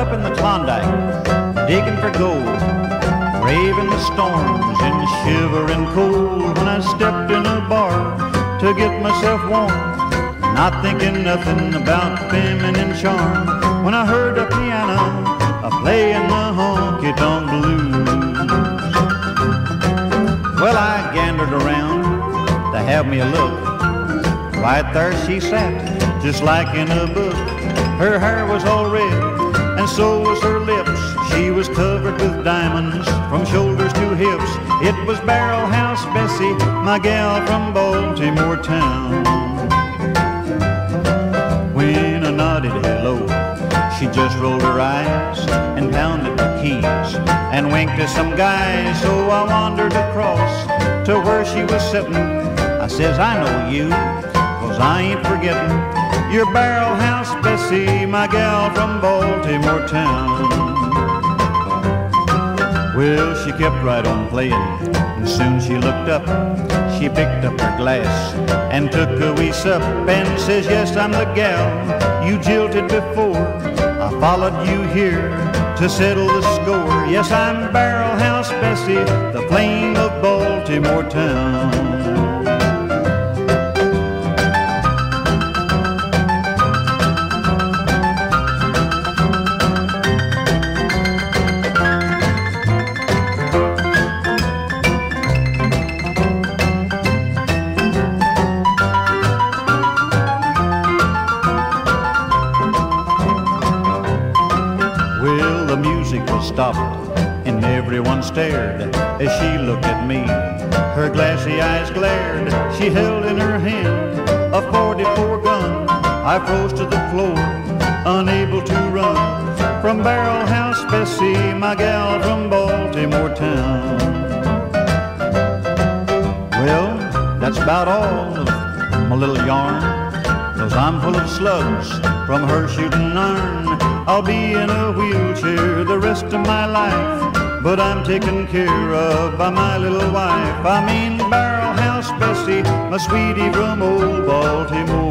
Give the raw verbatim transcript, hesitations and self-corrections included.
up in the Klondike, digging for gold, braving the storms and shivering cold. When I stepped in a bar to get myself warm, not thinking nothing about feminine charm, when I heard the piano a playing the honky-tonk blues. Well, I gandered around to have me a look. Right there she sat, just like in a book. Her hair was all red, and so was her lips. She was covered with diamonds from shoulders to hips. It was Barrel House Bessie, my gal from Baltimore town. When I nodded hello, she just rolled her eyes and pounded her keys and winked at some guys. So I wandered across to where she was sitting. I says, I know you, 'cause I ain't forgetting. You're Barrel House Bessie, my gal from Baltimore town. Well, she kept right on playing, and soon she looked up. She picked up her glass and took a wee sup and says, yes, I'm the gal you jilted before. I followed you here to settle the score. Yes, I'm Barrel House Bessie, the flame of Baltimore town. Well, the music was stopped and everyone stared as she looked at me. Her glassy eyes glared. She held in her hand a forty-four gun. I froze to the floor, unable to run from Barrel House Bessie, my gal from Baltimore town. Well, that's about all of my little yarn, 'cause I'm full of slugs from her shooting iron. I'll be in a wheelchair the rest of my life, but I'm taken care of by my little wife. I mean Barrel House Bessie, my sweetie from old Baltimore.